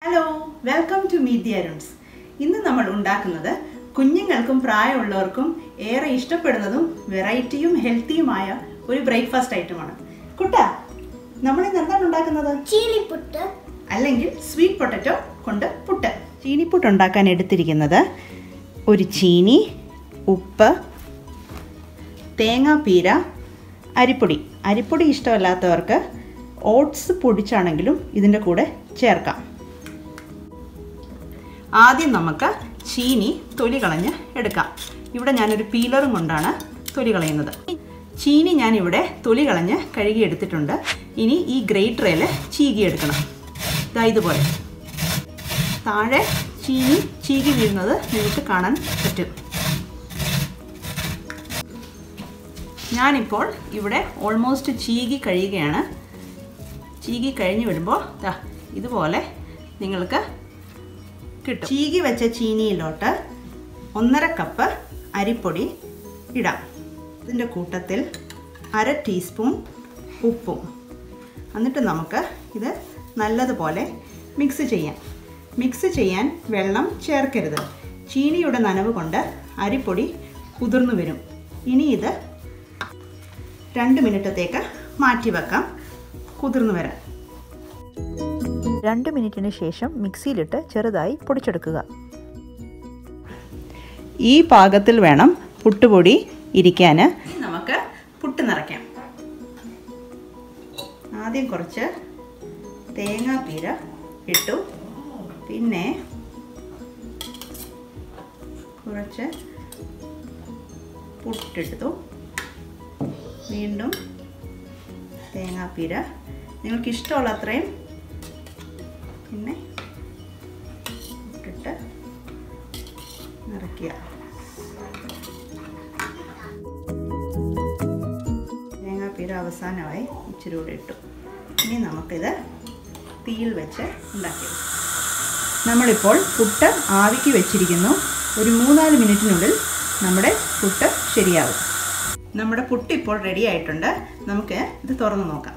Hello, welcome to MeetTheAruns. ഇന്ന് നമ്മൾ ഉണ്ടാക്കുന്നത് കുഞ്ഞുങ്ങൾക്കും പ്രായമുള്ളവർക്കും ഏറെ ഇഷ്ടപ്പെടുന്നതും വെറൈറ്റിയും ഹെൽത്തിയുമായ ഒരു ബ്രേക്ക്ഫാസ്റ്റ് ഐറ്റമാണ്. കുട്ടാ, നമ്മൾ ഇന്ന് എന്താണ് ഉണ്ടാക്കുന്നത്? ചീനിപ്പുട്ട് അല്ലെങ്കിൽ സ്വീറ്റ് പൊട്ടറ്റോ കൊണ്ട് പുട്ട്. ചീനിപ്പുട്ട് ഉണ്ടാക്കാൻ എടുത്തിരിക്കുന്നത് ഒരു ചീനി, ഉപ്പ്, തേങ്ങാപ്പീര, അരിപ്പൊടി ഇഷ്ടമല്ലാത്തവർക്ക് ഓട്സ് പൊടിച്ചാണെങ്കിലും ഇതിൻ്റെ കൂടെ ചേർക്കാം. ആദ്യം നമുക്ക് ചീനി തൊലി കളഞ്ഞ് എടുക്കാം. ഇവിടെ ഞാനൊരു പീലറും കൊണ്ടാണ് തൊലി കളയുന്നത്. ചീനി ഞാനിവിടെ തൊലി കളഞ്ഞ് കഴുകി എടുത്തിട്ടുണ്ട്. ഇനി ഈ ഗ്രേറ്ററിൽ ചീകിയെടുക്കണം. ഇതുപോലെ താഴെ ചീകി വീഴുന്നത് നിങ്ങൾക്ക് കാണാൻ പറ്റും. ഞാനിപ്പോൾ ഇവിടെ ഓൾമോസ്റ്റ് ചീകി കഴിയുകയാണ്. ചീകി കഴിഞ്ഞ് വരുമ്പോൾ ഇതുപോലെ നിങ്ങൾക്ക് കിട്ടും. ചീകി വെച്ച ചീനിയിലോട്ട് 1.5 കപ്പ് അരിപ്പൊടി ഇടാം. ഇതിൻ്റെ കൂട്ടത്തിൽ 1/2 ടീസ്പൂൺ ഉപ്പും. എന്നിട്ട് നമുക്ക് ഇത് നല്ലതുപോലെ മിക്സ് ചെയ്യാം. മിക്സ് ചെയ്യാൻ വെള്ളം ചേർക്കരുത്. ചീനിയുടെ നനവ് കൊണ്ട് അരിപ്പൊടി കുതിർന്നു വരും. ഇനി ഇത് 2 മിനിറ്റത്തേക്ക് മാറ്റി വെക്കാം കുതിർന്നു വരാൻ. 2 മിനിറ്റിന് ശേഷം മിക്സിയിലിട്ട് ചെറുതായി പൊടിച്ചെടുക്കുക. ഈ പാകത്തിൽ വേണം പുട്ടുപൊടി ഇരിക്കാൻ. നമുക്ക് പുട്ട് നിറയ്ക്കാം. ആദ്യം കുറച്ച് തേങ്ങാപ്പീര ഇട്ടു, പിന്നെ കുറച്ച് പുട്ടെടുത്തു, വീണ്ടും തേങ്ങാപ്പീര നിങ്ങൾക്ക് ഇഷ്ടമുള്ള അത്രയും, പിന്നെ ഇട്ടിട്ട് നിറയ്ക്കുക. തേങ്ങാപ്പീര അവസാനമായി ഇച്ചിരി കൂടെ ഇട്ടു. ഇനി നമുക്കിത് തീയിൽ വെച്ച് ഉണ്ടാക്കിയത്. നമ്മളിപ്പോൾ പുട്ട് ആവിക്ക് വെച്ചിരിക്കുന്നു. ഒരു 3-4 മിനിറ്റിനുള്ളിൽ നമ്മുടെ പുട്ട് ശരിയാവും. നമ്മുടെ പുട്ട് ഇപ്പോൾ റെഡി ആയിട്ടുണ്ട്. നമുക്ക് ഇത് തുറന്ന് നോക്കാം.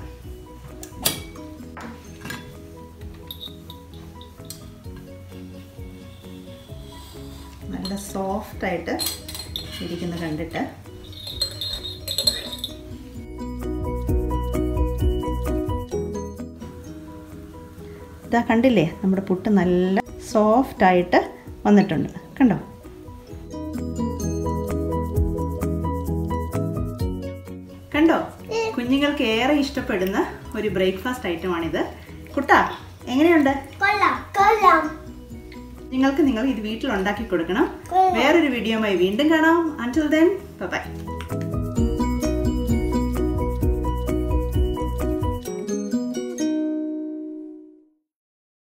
നല്ല സോഫ്റ്റായിട്ട് ഇരിക്കുന്ന കണ്ടിട്ട് ഇതാ കണ്ടില്ലേ, നമ്മുടെ പുട്ട് നല്ല സോഫ്റ്റായിട്ട് വന്നിട്ടുണ്ട്. കണ്ടോ? കണ്ടോ? കുഞ്ഞുങ്ങൾക്ക് ഏറെ ഇഷ്ടപ്പെടുന്ന ഒരു ബ്രേക്ക്ഫാസ്റ്റ് ഐറ്റമാണിത്. കുട്ടാ, എങ്ങനെയുണ്ട്? നിങ്ങൾ ഇത് വീട്ടിൽ ഉണ്ടാക്കി കൊടുക്കണം. വേറൊരു വീഡിയോയുമായി വീണ്ടും കാണാം. Until then, bye bye.